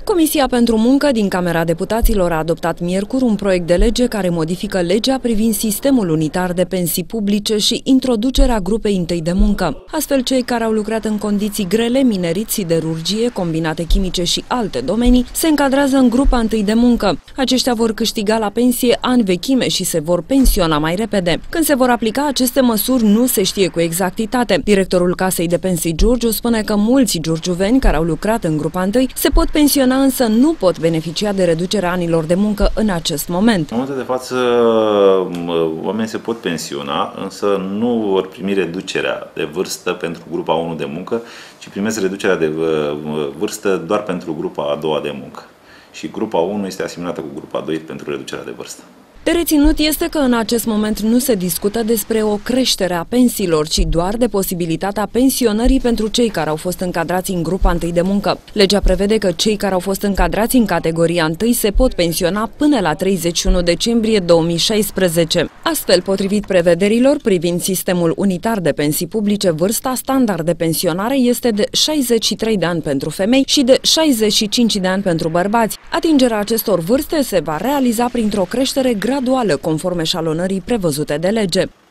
Comisia pentru Muncă din Camera Deputaților a adoptat miercuri un proiect de lege care modifică legea privind sistemul unitar de pensii publice și introducerea grupei întâi de muncă. Astfel, cei care au lucrat în condiții grele, minerit, siderurgie, combinate chimice și alte domenii, se încadrează în grupa întâi de muncă. Aceștia vor câștiga la pensie ani vechime și se vor pensiona mai repede. Când se vor aplica aceste măsuri, nu se știe cu exactitate. Directorul Casei de Pensii Giurgiu spune că mulți giurgiuveni care au lucrat în grupa întâi se pot pensiona, însă nu pot beneficia de reducerea anilor de muncă în acest moment. În momentul de față, oamenii se pot pensiona, însă nu vor primi reducerea de vârstă pentru grupa 1 de muncă, ci primesc reducerea de vârstă doar pentru grupa a doua de muncă. Și grupa 1 este asimilată cu grupa 2 pentru reducerea de vârstă. De reținut este că în acest moment nu se discută despre o creștere a pensiilor, ci doar de posibilitatea pensionării pentru cei care au fost încadrați în grupa întâi de muncă. Legea prevede că cei care au fost încadrați în categoria întâi se pot pensiona până la 31 decembrie 2016. Astfel, potrivit prevederilor privind sistemul unitar de pensii publice, vârsta standard de pensionare este de 63 de ani pentru femei și de 65 de ani pentru bărbați. Atingerea acestor vârste se va realiza printr-o creștere graduală, conform eșalonării prevăzute de lege.